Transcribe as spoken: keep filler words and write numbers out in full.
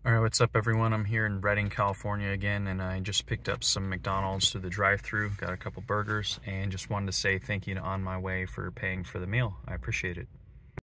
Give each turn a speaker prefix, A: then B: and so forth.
A: All right, what's up everyone? I'm here in Redding, California again, and I just picked up some McDonald's through the drive-thru, got a couple burgers, and just wanted to say thank you to On My Way for paying for the meal. I appreciate it.